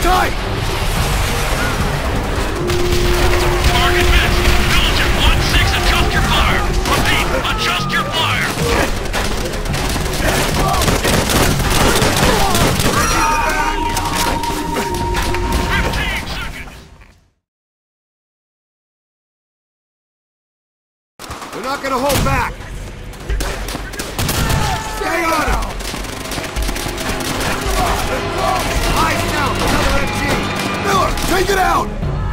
tight! Target missed. Diligent 1-6, adjust your fire. Repeat, adjust your fire. 15 seconds. We're not gonna hold back! Stay on him! Eyes down! Another MG! Miller, take it out!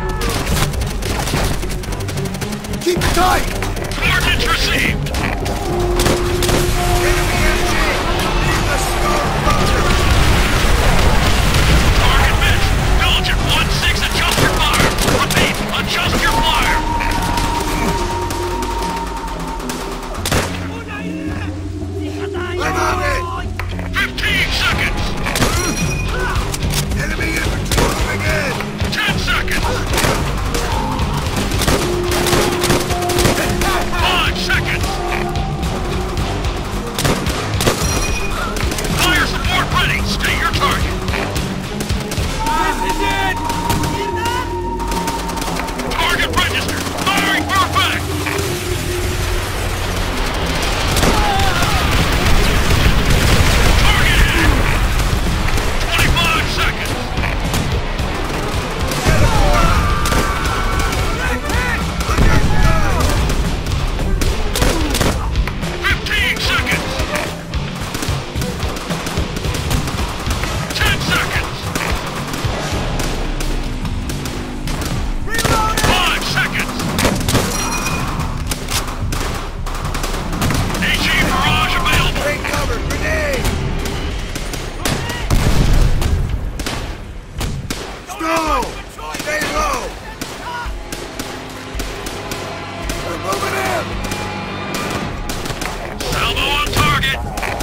Keep it tight! Coordinates received. Enemy MG! Leave the star bunker! Target missed. Diligent 1-6, adjust your fire. Repeat, adjust your fire. I'm on it! 15 seconds. Enemy infantry moving in! 10 seconds. 5 seconds. Fire support ready. Stay your target. This is it! Target registered. Firing for effect. Target hit. 25 seconds. 15 seconds. 10 seconds. 5 seconds. HE barrage available. Take cover! Grenade! Stall! Stay low! We're moving in! Salvo on target.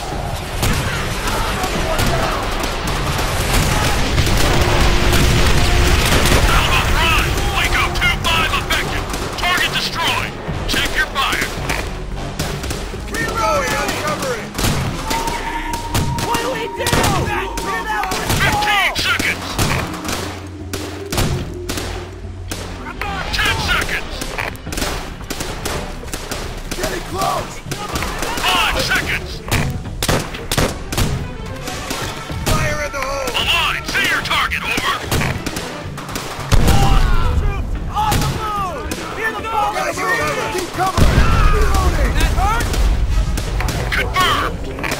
Salvo run. Waco 2-5 effective. Target destroyed. Check your fire. Keep going! Uncover it! What do we do? 15 seconds. 10 seconds. Getting close! 5 seconds. Fire in the hole! Align. See your target. Over. On the move! Hear the phone! Guys, you cover! Keep cover! Reloading! That hurt? Confirmed.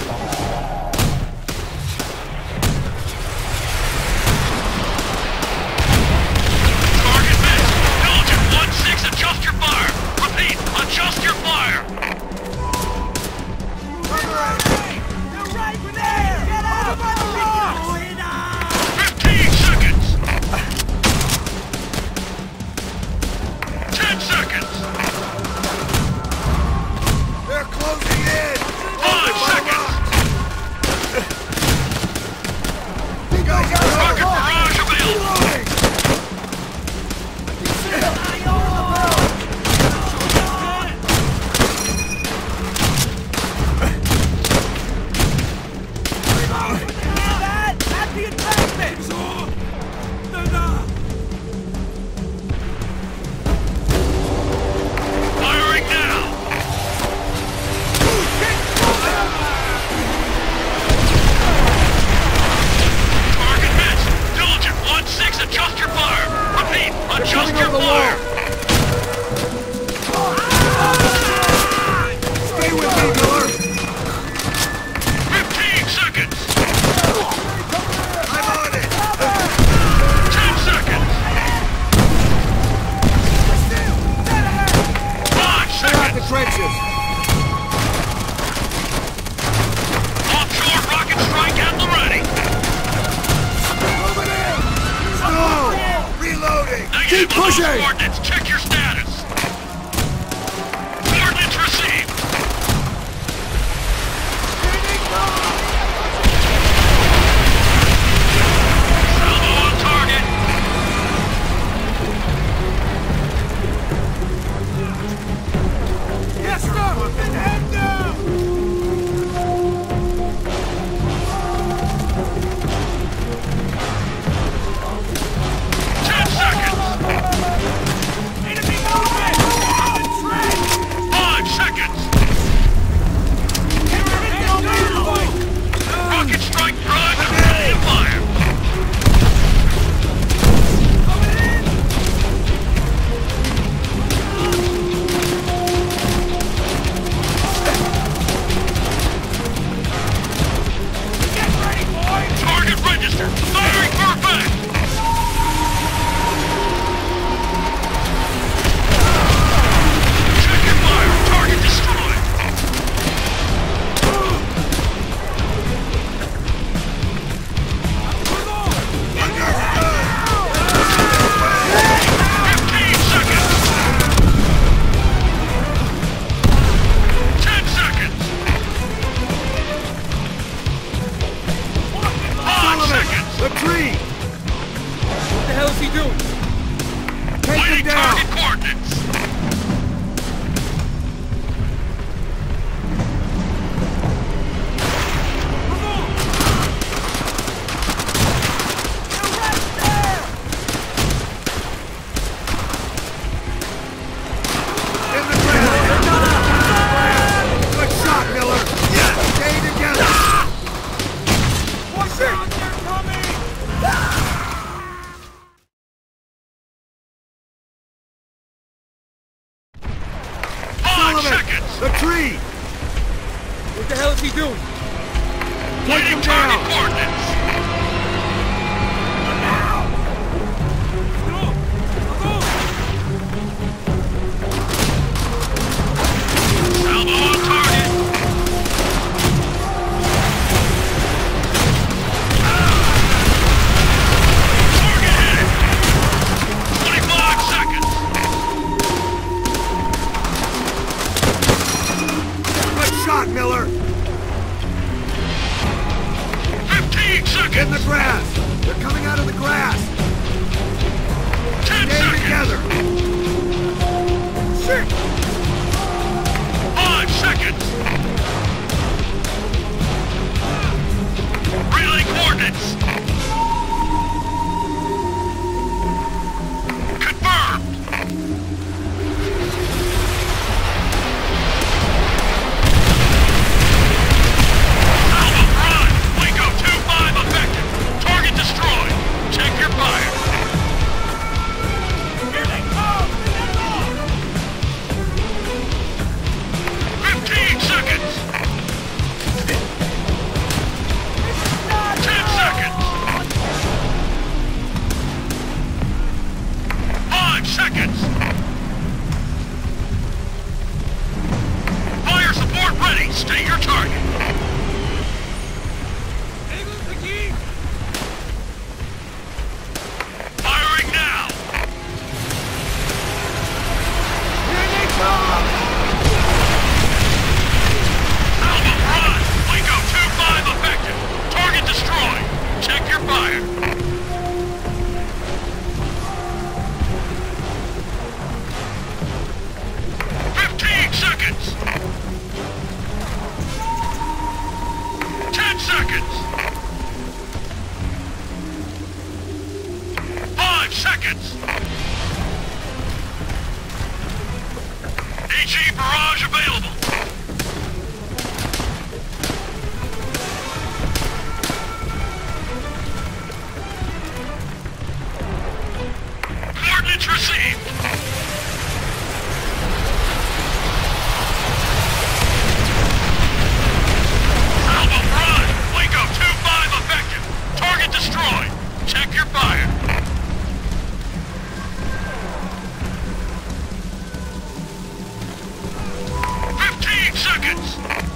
Target missed. Diligent 1-6, adjust your fire. Repeat, adjust your fire. They're right there! Get out! By the rocks! 15 seconds. 10 seconds. They're closing in! 5 seconds. You guys got Rocket barrage available. Reloading! At the embankment! Firing now. Target missed. Diligent 1-6, adjust your fire. Repeat, adjust your fire. Stay with me, Miller! 15 seconds. I'm on it! 10 seconds. 5 Clear out the seconds. trenches! Offshore rocket strike at the ready. Moving in! Stall! Reloading! Negative Keep on those pushing! coordinates. Check your status. Coordinates received. Salvo on target. Yes, sir! Head down! The tree! What the hell is he doing? Take Waiting him target down! coordinates. Salvo on target. Target hit. 25 seconds. Good shot, Miller! 15 seconds. In the grass! They're coming out of the grass! 10 Stay seconds. together! Shit! 5 seconds. Relay coordinates. Confirmed. Alpha Prime. Waco 2-5 effective. Target destroyed. Check your fire. Here they come! Get them off! 15 seconds. 10 seconds. 5 seconds. Fire support ready. Stay your target. Eagles the key! Firing now. Here they come! Alpha Prime. Waco 2-5 effective. Target destroyed. Check your fire. 15 seconds. 10 seconds. 5 seconds. HE barrage available. Coordinates received. Alpha Prime. Waco 2-5 effective. Target destroyed. Check your fire. 15 seconds.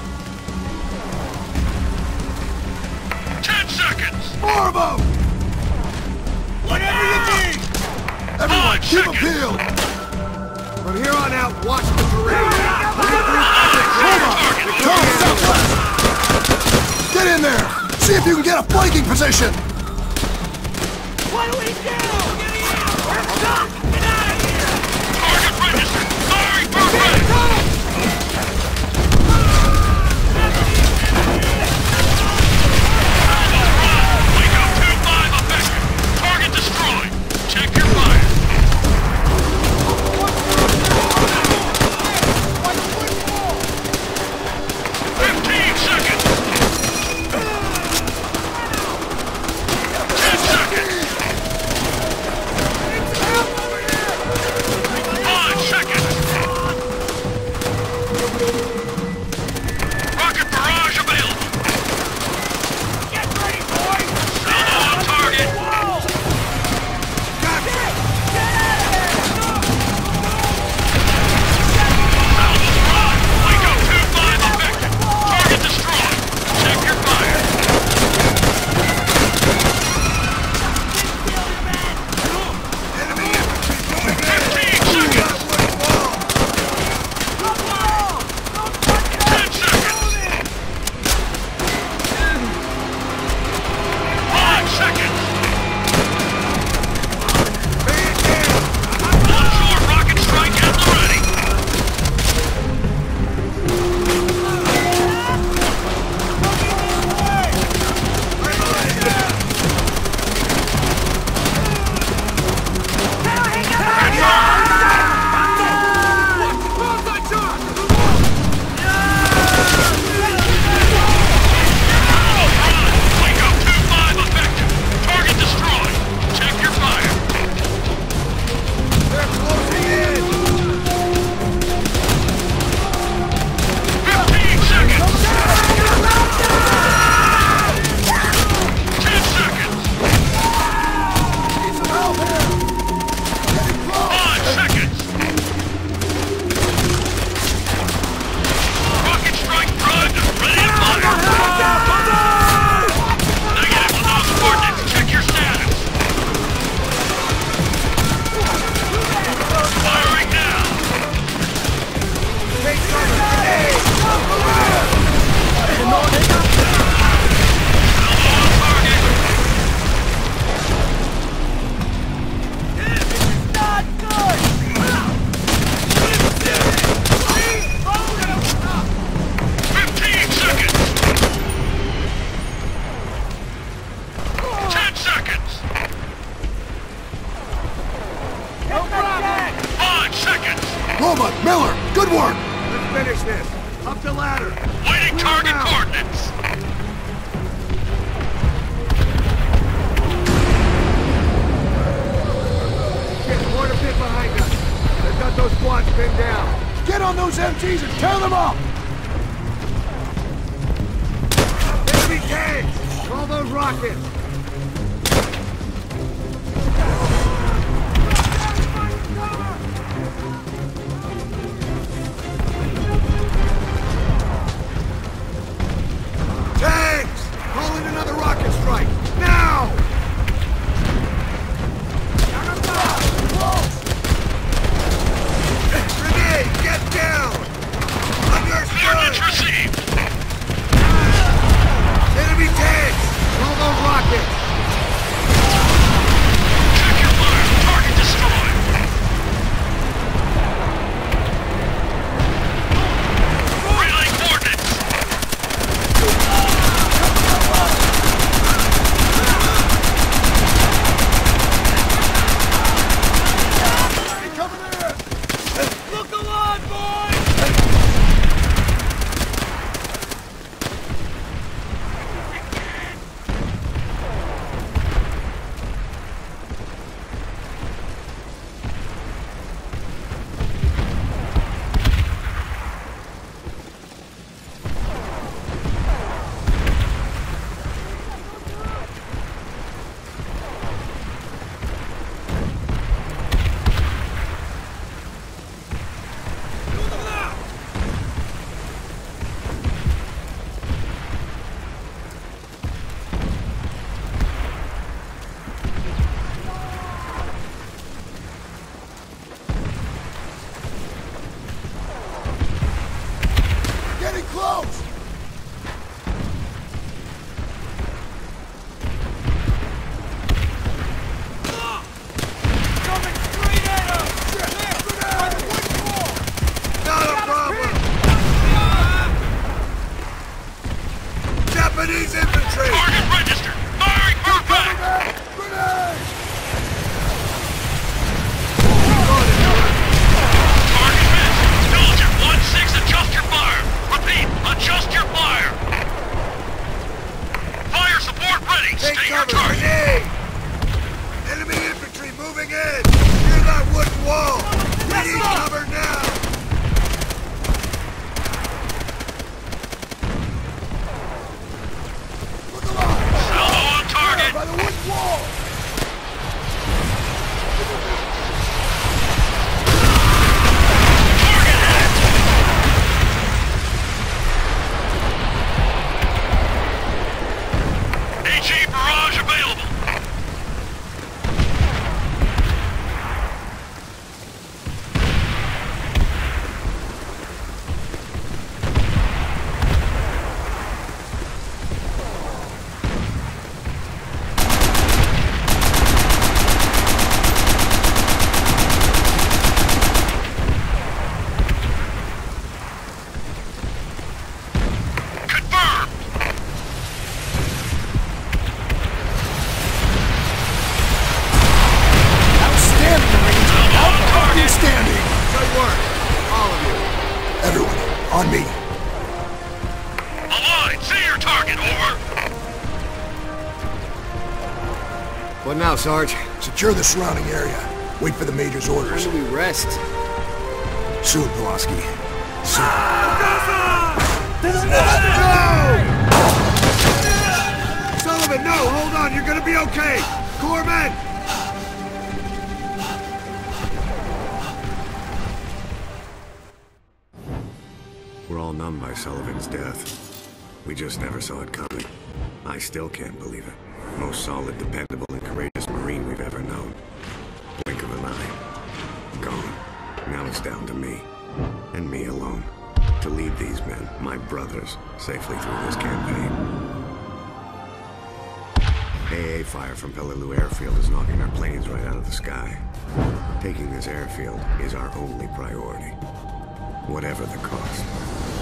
10 seconds. More of them! Whatever you need! Everyone, 5 keep them seconds. peeled! From here on out, watch the terrain. Target. Come southwest! Get in there! See if you can get a flanking position! What do we do? We're stuck! Get out of here! Target registered. Firing for ready. Waco 2-5 effective. Target destroyed. Check your fire. 15 seconds. 10 seconds. 5 seconds. Up the ladder! Waiting Clear target them out. coordinates! Get more to pit behind us! They've got those squads pinned down! Get on those MGs and tear them up! Enemy tanks! All those rockets! Tanks! Call in another rocket strike! Now! Grenade! Get down! Coordinates Understood! received! Enemy tanks! Call those rockets! Check your fire! Target destroyed! Relay coordinates! Coming in! Look alive, boys! Getting close! Coming straight at us! By the wood wall! Not a problem! Japanese infantry! Target registered! Firing for effect! Grenade! Target missed! Villager 1-6, adjust your fire! Repeat, adjust your fire! Fire support ready! Take Stay your cover! target! Grenade! Enemy infantry moving in! Near that wooden wall! We need cover now! Look alive! Salvo on target! By the wooden wall! Target hit! HE barrage available! Confirmed! Outstanding, Marines! Salvo on target! Outstanding! Good work, all of you. Everyone, on me. Align! See your target, over! What now, Sarge? Secure the surrounding area. Wait for the Major's orders. When do we rest? Soon, Pulaski. Soon. Sullivan, no! Hold on! You're gonna be okay! Corpsmen! We're all numb by Sullivan's death. We just never saw it coming. I still can't believe it. Most solid, dependable, and courageous Marine we've ever known. Blink of an eye. Gone. Now it's down to me. And me alone. To lead these men, my brothers, safely through this campaign. AA fire from Peleliu Airfield is knocking our planes right out of the sky. Taking this airfield is our only priority. Whatever the cost.